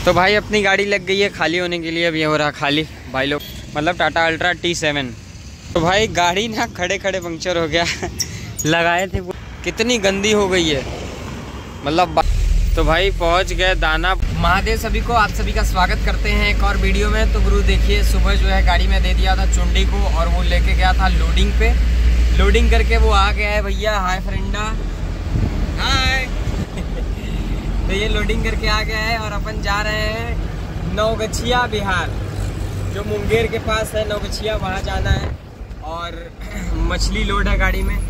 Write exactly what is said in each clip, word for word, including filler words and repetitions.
तो भाई अपनी गाड़ी लग गई है खाली होने के लिए, अब ये हो रहा खाली भाई लोग, मतलब टाटा अल्ट्रा टी सेवन। तो भाई गाड़ी ना खड़े खड़े पंक्चर हो गया लगाए थे, कितनी गंदी हो गई है मतलब। तो भाई पहुंच गए दाना। महादेव सभी को, आप सभी का स्वागत करते हैं एक और वीडियो में। तो गुरु देखिए, सुबह जो है गाड़ी में दे दिया था चुंडी को और वो लेके गया था लोडिंग पे। लोडिंग करके वो आ गया है भैया। हाय फ्रेंडा, हाय तो ये लोडिंग करके आ गया है और अपन जा रहे हैं नवगछिया बिहार, जो मुंगेर के पास है नवगछिया, वहाँ जाना है। और मछली लोड है गाड़ी में।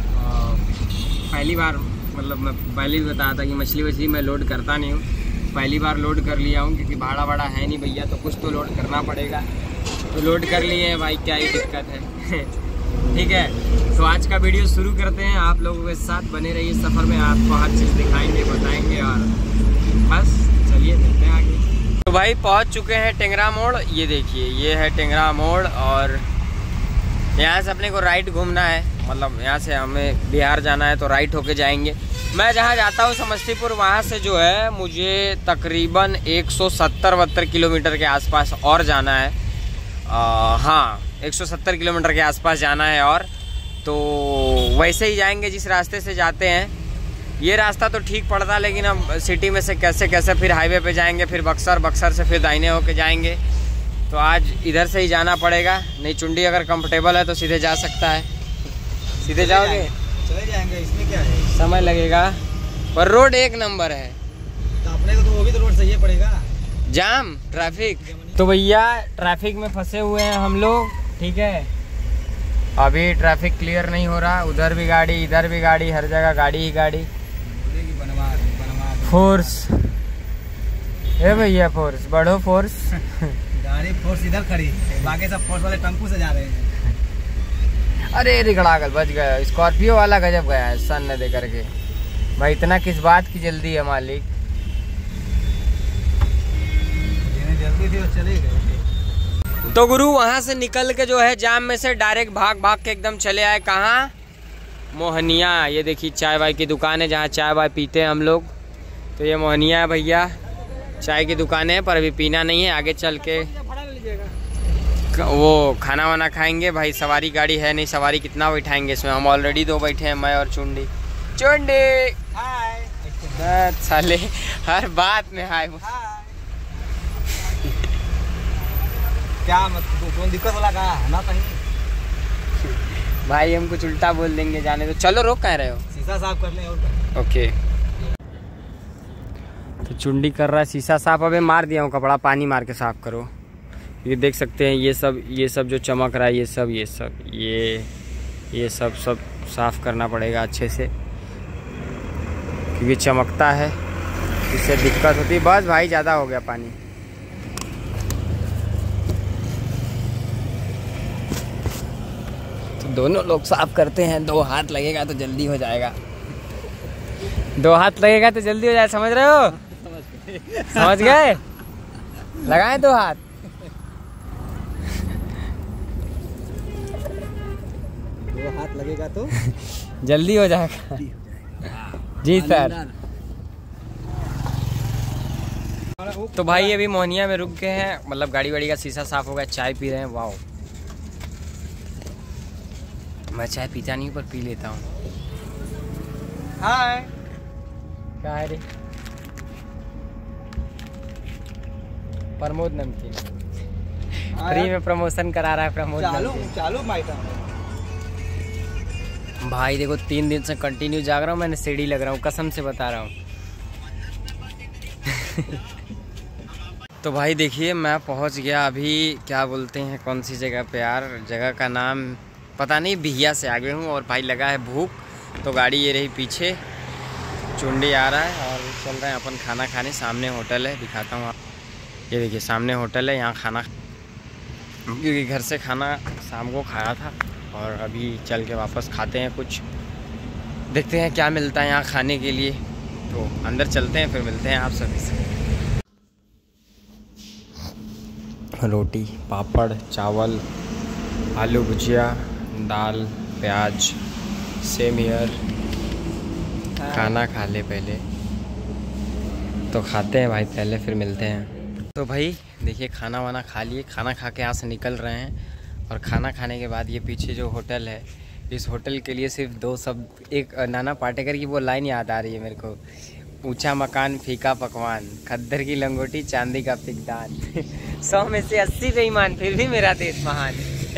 पहली बार, मतलब मैं पहले भी बताया था कि मछली वछली मैं लोड करता नहीं हूँ, पहली बार लोड कर लिया हूँ क्योंकि भाड़ा भाड़ा है नहीं भैया, तो कुछ तो लोड करना पड़ेगा। तो लोड कर लिए हैं भाई, क्या ही दिक्कत है ठीक है। तो आज का वीडियो शुरू करते हैं, आप लोगों के साथ बने रहिए सफ़र में, आपको हर चीज़ दिखाएंगे बताएंगे और बस चलिए मिलते हैं आगे। तो भाई पहुँच चुके हैं टेंगरा मोड़। ये देखिए, ये है टेंगरा मोड़ और यहाँ से अपने को राइट घूमना है, मतलब यहाँ से हमें बिहार जाना है तो राइट होके जाएंगे। मैं जहाँ जाता हूँ समस्तीपुर, वहाँ से जो है मुझे तकरीबन एक सौ सत्तर बहत्तर किलोमीटर के आसपास और जाना है। आ, हाँ एक सौ सत्तर किलोमीटर के आसपास जाना है। और तो वैसे ही जाएंगे जिस रास्ते से जाते हैं। ये रास्ता तो ठीक पड़ता, लेकिन हम सिटी में से कैसे कैसे फिर हाईवे पे जाएंगे, फिर बक्सर, बक्सर से फिर दाहिने होके जाएंगे। तो आज इधर से ही जाना पड़ेगा, नहीं चुंडी अगर कंफर्टेबल है तो सीधे जा सकता है। सीधे जाओगे? चले जाएंगे, इसमें क्या है, समय लगेगा पर रोड एक नंबर है। तो अपने को तो वो भी तो रोड सही पड़ेगा। जाम, ट्रैफिक। तो भैया ट्रैफिक में फंसे हुए हैं हम लोग, ठीक है। अभी ट्रैफिक क्लियर नहीं हो रहा, उधर भी गाड़ी, इधर भी गाड़ी, हर जगह गाड़ी ही गाड़ी। बनवा बनवा फोर्स है भैया, फोर्स बढ़ो फोर्स गाड़ी फोर्स इधर खड़ी, बाकी सब फोर्स वाले टेम्पू से जा रहे हैं। अरे रिगड़ागल बच गया, स्कॉर्पियो वाला गजब गया है सन ने दे करके। भाई इतना किस बात की जल्दी है मालिक? जल्दी थी और चले गए। तो गुरु वहां से निकल के जो है जाम में से डायरेक्ट भाग भाग के एकदम चले आए कहाँ? मोहनिया। ये देखिए चाय वाय की दुकान है जहाँ चाय वाय पीते हैं हम लोग। तो ये मोहनिया है भैया, चाय की दुकान है, पर अभी पीना नहीं है, आगे चल के वो खाना वाना खाएंगे। भाई सवारी गाड़ी है नहीं, सवारी कितना बैठाएंगे इसमें, हम ऑलरेडी दो बैठे हैं, मैं और चुंडी। चुंडी हाय साले, हर बात में हाय। क्या मतलब दिक्कत वाला कहा ना कहीं भाई, हम कुछ उल्टा बोल देंगे, जाने दो। चलो रोक कह रहे हो? शीशा साफ कर लें और क्या? ओके। तो चुंडी कर रहा है शीशा साफ। अबे मार दिया हूँ कपड़ा, पानी मार के साफ करो। ये देख सकते हैं, ये सब ये सब जो चमक रहा है, ये सब ये सब ये ये सब सब साफ करना पड़ेगा अच्छे से, क्योंकि चमकता है, इससे दिक्कत होती है। बस भाई ज़्यादा हो गया पानी। तो दोनों लोग साफ करते हैं, दो हाथ लगेगा तो जल्दी हो जाएगा। दो हाथ लगेगा तो जल्दी हो जाएगा, समझ रहे हो? समझ गए? लगाएं दो हाथ। दो हाथ लगेगा तो जल्दी हो जाएगा जी सर। तो भाई अभी मोहनिया में रुक गए हैं, मतलब गाड़ी वाड़ी का शीशा साफ हो गया, चाय पी रहे हैं। वाओ, मैं चाय पीता नहीं पर पी लेता हूँ। हाय, क्या है रे? प्रमोद नमकीन फ्री में प्रमोशन करा रहा है प्रमोद। चालू चालू माइटा भाई देखो, तीन दिन से कंटिन्यू जाग रहा हूँ, मैंने सीढ़ी लग रहा हूँ, कसम से बता रहा हूँ तो भाई देखिए मैं पहुँच गया अभी, क्या बोलते हैं कौन सी जगह पे यार, जगह का नाम पता नहीं, बिहिया से आगे हूँ। और भाई लगा है भूख, तो गाड़ी ये रही पीछे, चुंडी आ रहा है और चल रहे हैं अपन खाना खाने। सामने होटल है, दिखाता हूँ आप। ये देखिए सामने होटल है, यहाँ खाना, क्योंकि घर से खाना शाम को खाया था और अभी चल के वापस खाते हैं कुछ, देखते हैं क्या मिलता है यहाँ खाने के लिए। तो अंदर चलते हैं, फिर मिलते हैं आप सभी से। रोटी, पापड़, चावल, आलू भुजिया, दाल, प्याज, सेमियर, खाना खा ले पहले। तो खाते हैं भाई पहले, फिर मिलते हैं। तो भाई देखिए खाना वाना खा लिए, खाना खा के यहाँ से निकल रहे हैं। और खाना खाने के बाद ये पीछे जो होटल है, इस होटल के लिए सिर्फ दो सब, एक नाना पाटेकर की वो लाइन याद आ रही है मेरे को, ऊंचा मकान फीका पकवान, खद्दर की लंगोटी चांदी का पिकदान, सौ में से अस्सी बेईमान फिर भी मेरा देश महान।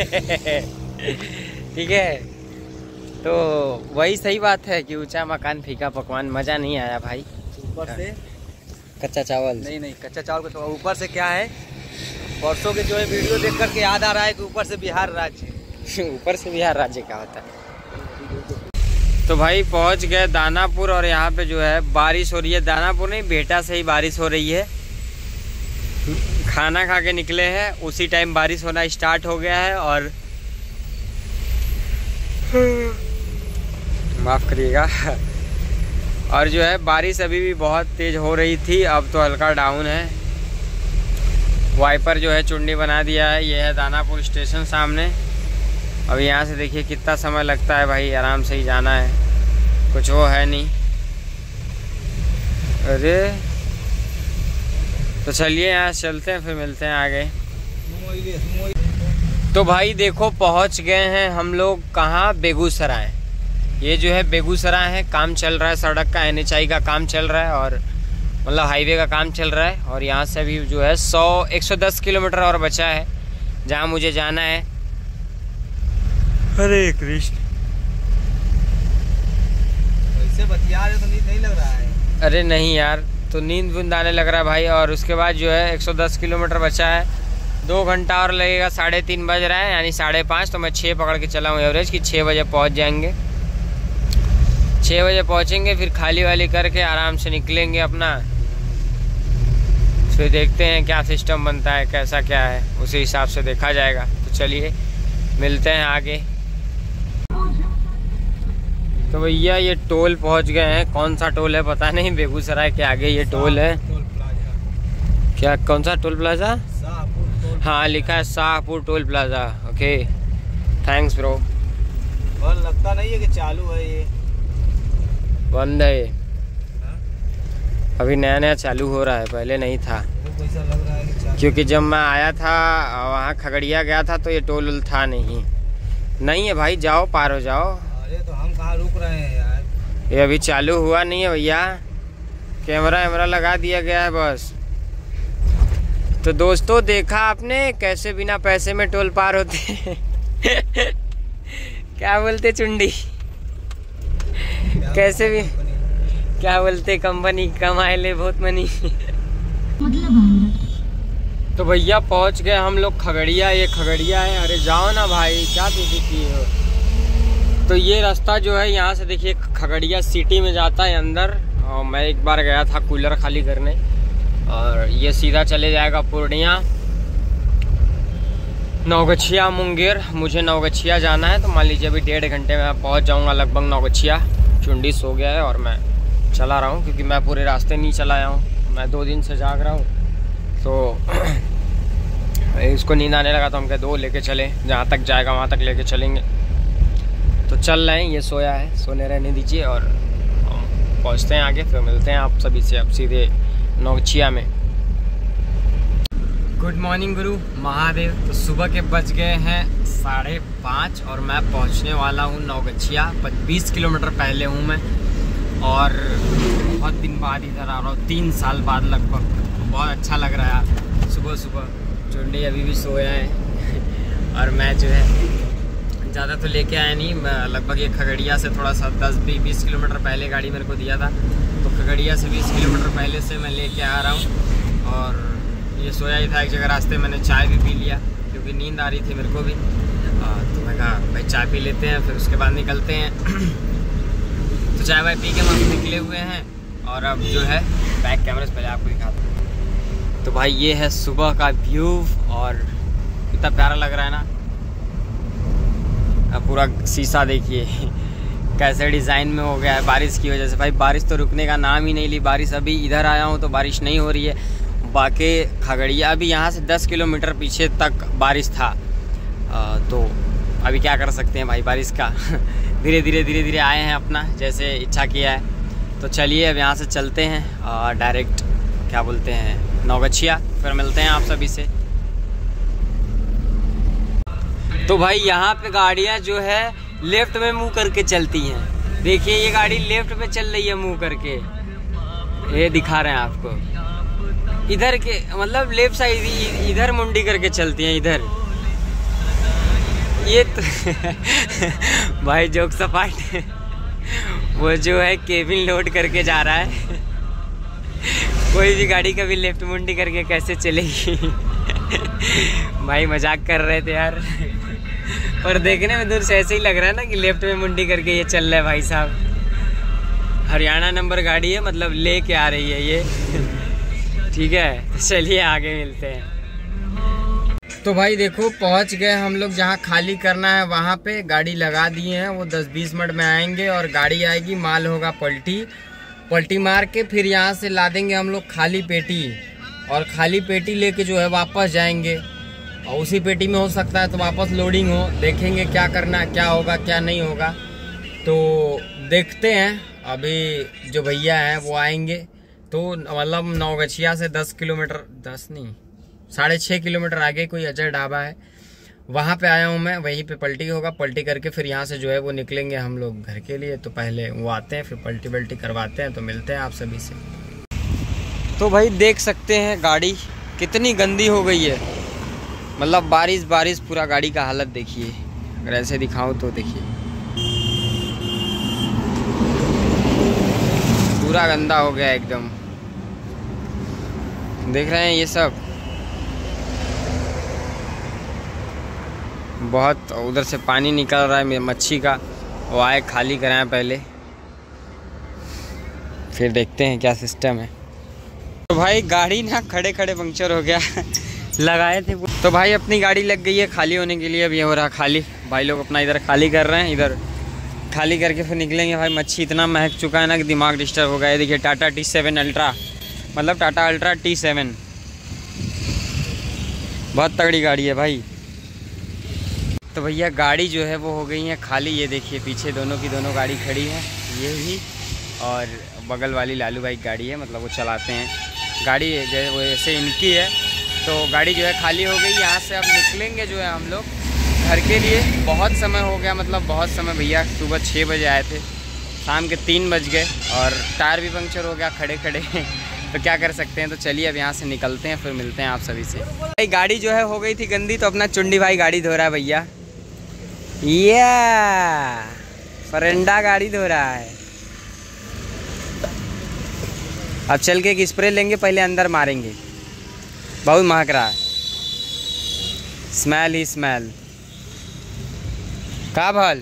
ठीक है, तो वही सही बात है कि ऊंचा मकान फीका पकवान। मज़ा नहीं आया भाई। ऊपर से कच्चा चावल नहीं नहीं कच्चा चावल को तो ऊपर से क्या है, परसों के जो है वीडियो देख करके याद आ रहा है कि ऊपर से बिहार राज्य ऊपर से बिहार राज्य क्या होता है। तो भाई पहुंच गए दानापुर और यहाँ पे जो है बारिश हो रही है। दानापुर नहीं, बेटा से ही बारिश हो रही है। खाना खा के निकले हैं, उसी टाइम बारिश होना स्टार्ट हो गया है। और माफ़ करिएगा, और जो है बारिश अभी भी बहुत तेज़ हो रही थी, अब तो हल्का डाउन है। वाइपर जो है चुंडी बना दिया है। ये है दानापुर स्टेशन सामने। अब यहाँ से देखिए कितना समय लगता है भाई, आराम से ही जाना है, कुछ वो है नहीं। अरे तो चलिए यहाँ चलते हैं, फिर मिलते हैं आगे। तो भाई देखो पहुँच गए हैं हम लोग कहाँ, बेगूसराय। ये जो है बेगूसराय है, काम चल रहा है, सड़क का एन एच आई का काम चल रहा है, और मतलब हाईवे का काम चल रहा है। और यहाँ से अभी जो है सौ एक सौ दस किलोमीटर और बचा है जहाँ मुझे जाना है। हरे कृष्ण। ऐसे बतिया रहे तो नींद नहीं लग रहा है? अरे नहीं यार, तो नींद बूंद आने लग रहा है भाई। और उसके बाद जो है एक सौ दस किलोमीटर बचा है, दो घंटा और लगेगा। साढ़े तीन बज रहा है, यानी साढ़े पाँच। तो मैं छः पकड़ के चला हूँ एवरेज कि छः बजे पहुँच जाएंगे। छः बजे पहुँचेंगे, फिर खाली वाली करके आराम से निकलेंगे अपना। फिर देखते हैं क्या सिस्टम बनता है, कैसा क्या है, उसी हिसाब से देखा जाएगा। तो चलिए मिलते हैं आगे। तो भैया ये टोल पहुंच गए हैं। कौन सा टोल है पता नहीं, बेगूसराय के आगे ये टोल है। क्या, कौन सा टोल प्लाजा? शाहपुर। हाँ लिखा है Shahpur toll plaza. Okay thanks bro. और लगता नहीं है कि चालू है, ये बंद है। अभी नया नया चालू हो रहा है, पहले नहीं था। पैसा लग रहा है कि चालू, क्योंकि जब मैं आया था वहाँ खगड़िया गया था तो ये टोल उल था नहीं। नहीं है भाई, जाओ पार हो जाओ। अरे तो हम कहाँ रुक रहे हैं यार, ये अभी चालू हुआ नहीं है भैया, कैमरा वैमरा लगा दिया गया है बस। तो दोस्तों देखा आपने कैसे बिना पैसे में टोल पार होते हैं। क्या बोलते चुंडी, कैसे भी क्या बोलते, कंपनी कमाए ले बहुत मनी। तो भैया पहुंच गए हम लोग खगड़िया। ये खगड़िया है। अरे जाओ ना भाई, क्या पीछे किए हो। तो ये रास्ता जो है यहाँ से देखिए खगड़िया सिटी में जाता है अंदर। और मैं एक बार गया था कूलर खाली करने, और ये सीधा चले जाएगा पूर्णिया, नौगछिया, मुंगेर। मुझे नौगछिया जाना है, तो मान लीजिए अभी डेढ़ घंटे में पहुँच जाऊँगा लगभग नौगछिया। चुंडी सो गया है और मैं चला रहा हूँ, क्योंकि मैं पूरे रास्ते नहीं चला आया हूँ, मैं दो दिन से जाग रहा हूँ। तो इसको नींद आने लगा तो हम कहे दो लेके चले, जहाँ तक जाएगा वहाँ तक लेके चलेंगे। तो चल रहे हैं, ये सोया है, सोने रहने दीजिए और हम पहुँचते हैं आगे, फिर मिलते हैं आप सभी से अब सीधे नौगछिया में। गुड मॉर्निंग गुरु महादेव। तो सुबह के बज गए हैं साढ़े पाँच और मैं पहुंचने वाला हूं नौगछिया। बीस किलोमीटर पहले हूं मैं, और बहुत दिन बाद इधर आ रहा हूँ, तीन साल बाद लगभग। बहुत अच्छा लग रहा है सुबह सुबह। चुंडी अभी भी सोया है और मैं जो है ज़्यादा तो लेके आया नहीं, मैं लगभग ये खगड़िया से थोड़ा सा दस बीस किलोमीटर पहले गाड़ी मेरे को दिया था, तो खगड़िया से बीस किलोमीटर पहले से मैं लेके आ रहा हूँ। और ये सोया ही था एक जगह, रास्ते मैंने चाय भी पी लिया क्योंकि नींद आ रही थी मेरे को भी। आ, तो मैं कहा भाई चाय पी लेते हैं, फिर उसके बाद निकलते हैं। तो चाय वाय पी के हम निकले हुए हैं, और अब जो है बैक कैमरे से पहले आपको दिखाता हूँ। तो भाई ये है सुबह का व्यू, और कितना प्यारा लग रहा है ना। अब पूरा शीशा देखिए कैसे डिज़ाइन में हो गया है बारिश की वजह से। भाई बारिश तो रुकने का नाम ही नहीं ली। बारिश अभी इधर आया हूँ तो बारिश नहीं हो रही है, बाकी खगड़िया अभी यहाँ से दस किलोमीटर पीछे तक बारिश था। आ, तो अभी क्या कर सकते हैं भाई बारिश का। धीरे धीरे धीरे धीरे आए हैं, अपना जैसे इच्छा किया है। तो चलिए अब यहाँ से चलते हैं और डायरेक्ट क्या बोलते हैं, नौगछिया। फिर मिलते हैं आप सभी से। तो भाई यहाँ पे गाड़ियाँ जो है लेफ्ट में मुंह करके चलती हैं। देखिए ये गाड़ी लेफ्ट में चल रही है मुंह करके, ये दिखा रहे हैं आपको। इधर के मतलब लेफ्ट साइड इधर मुंडी करके चलती हैं इधर। ये तो भाई जोक सपाट वो जो है केबिन लोड करके जा रहा है। कोई भी गाड़ी कभी लेफ्ट मुंडी करके कैसे चलेगी। भाई मजाक कर रहे थे यार, पर देखने में दूर से ऐसे ही लग रहा है ना कि लेफ्ट में मुंडी करके ये चल रहा है। भाई साहब हरियाणा नंबर गाड़ी है, मतलब ले के आ रही है ये। ठीक है, तो चलिए आगे मिलते हैं। तो भाई देखो पहुंच गए हम लोग जहां खाली करना है वहां पे। गाड़ी लगा दिए हैं, वो दस बीस मिनट में आएंगे और गाड़ी आएगी, माल होगा पलटी। पलटी मार के फिर यहाँ से ला देंगे हम लोग खाली पेटी, और खाली पेटी लेके जो है वापस जाएंगे। और उसी पेटी में हो सकता है तो वापस लोडिंग हो। देखेंगे क्या करना, क्या होगा क्या नहीं होगा, तो देखते हैं। अभी जो भैया हैं वो आएंगे, तो मतलब नौगछिया से दस किलोमीटर दस नहीं साढ़े छः किलोमीटर आगे कोई अजय ढाबा है, वहाँ पे आया हूँ मैं। वहीं पे पलटी होगा, पलटी करके फिर यहाँ से जो है वो निकलेंगे हम लोग घर के लिए। तो पहले वो आते हैं, फिर पलटी वल्टी करवाते हैं, तो मिलते हैं आप सभी से। तो भाई देख सकते हैं गाड़ी कितनी गंदी हो गई है, मतलब बारिश बारिश पूरा गाड़ी का हालत देखिए। अगर ऐसे दिखाऊं तो देखिए पूरा गंदा हो गया एकदम। देख रहे हैं ये सब, बहुत उधर से पानी निकल रहा है मच्छी का। वो आए खाली कराएं पहले, फिर देखते हैं क्या सिस्टम है। तो भाई गाड़ी ना खड़े खड़े पंक्चर हो गया। लगाए थे तो भाई अपनी गाड़ी लग गई है खाली होने के लिए। अब ये हो रहा खाली, भाई लोग अपना इधर खाली कर रहे हैं। इधर खाली करके फिर निकलेंगे। भाई मच्छी इतना महक चुका है ना कि दिमाग डिस्टर्ब हो गया है। देखिए टाटा टी सेवन अल्ट्रा, मतलब टाटा अल्ट्रा टी सेवन, बहुत तगड़ी गाड़ी है भाई। तो भैया गाड़ी जो है वो हो गई है खाली। ये देखिए पीछे दोनों की दोनों गाड़ी खड़ी है, ये भी और बगल वाली लालू भाई गाड़ी है, मतलब वो चलाते हैं गाड़ी जो है वो ऐसे इनकी है। तो गाड़ी जो है खाली हो गई। यहाँ से अब निकलेंगे जो है हम लोग घर के लिए। बहुत समय हो गया, मतलब बहुत समय भैया, सुबह छः बजे आए थे, शाम के तीन बज गए और टायर भी पंक्चर हो गया खड़े खड़े। तो क्या कर सकते हैं। तो चलिए अब यहाँ से निकलते हैं, फिर मिलते हैं आप सभी से। भाई गाड़ी जो है हो गई थी गंदी, तो अपना चुंडी भाई गाड़ी धो रहा है भैया। ये फरेंडा गाड़ी धो रहा है। अब चल के एक स्प्रे लेंगे, पहले अंदर मारेंगे, बहुत महक रहा है, स्मेल ही स्मेल। का भल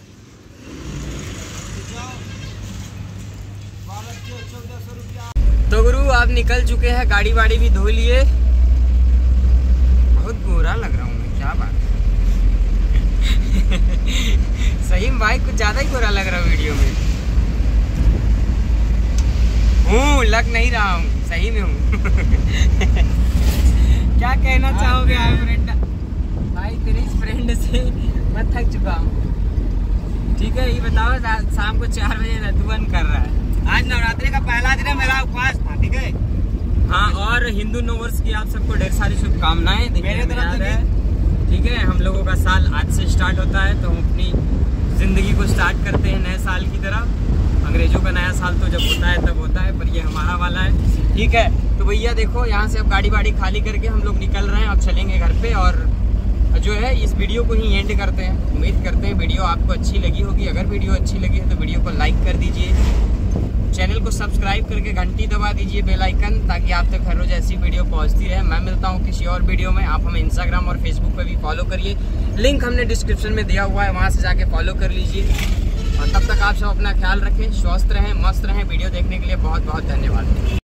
तो गुरु आप निकल चुके हैं, गाड़ी वाड़ी भी धो लिए। बहुत गोरा लग रहा हूँ मैं, क्या बात। सही में भाई कुछ ज्यादा ही गोरा लग रहा है वीडियो में। हूँ लग नहीं रहा हूँ, सही में हूँ। क्या कहना चाहोगे आप फ्रेंड? भाई तेरे इस फ्रेंड से मैं थक चुका हूँ। ठीक है ये बताओ, शाम को चार बजे रतुवन कर रहा है। आज नवरात्रि का पहला दिन है, मेरा उपवास था। ठीक है हाँ, और हिंदू नववर्ष की आप सबको ढेर सारी शुभकामनाएं। मेरे तरफ से है ठीक है, हम लोगों का साल आज से स्टार्ट होता है, तो हम अपनी ज़िंदगी को स्टार्ट करते हैं नए साल की तरह। अंग्रेजों का नया साल तो जब होता है तब होता है, पर ये हमारा वाला है। ठीक है, तो भैया देखो यहाँ से अब गाड़ी वाड़ी खाली करके हम लोग निकल रहे हैं। अब चलेंगे घर पे, और जो है इस वीडियो को ही एंड करते हैं। उम्मीद करते हैं वीडियो आपको अच्छी लगी होगी। अगर वीडियो अच्छी लगी है तो वीडियो को लाइक कर दीजिए, चैनल को सब्सक्राइब करके घंटी दबा दीजिए, बेल आइकन, ताकि आप तक हर रोज ऐसी वीडियो पहुंचती रहे। मैं मिलता हूं किसी और वीडियो में। आप हमें इंस्टाग्राम और फेसबुक पे भी फॉलो करिए, लिंक हमने डिस्क्रिप्शन में दिया हुआ है, वहां से जाके फॉलो कर लीजिए। और तब तक आप सब अपना ख्याल रखें, स्वस्थ रहें, मस्त रहें। वीडियो देखने के लिए बहुत बहुत धन्यवाद।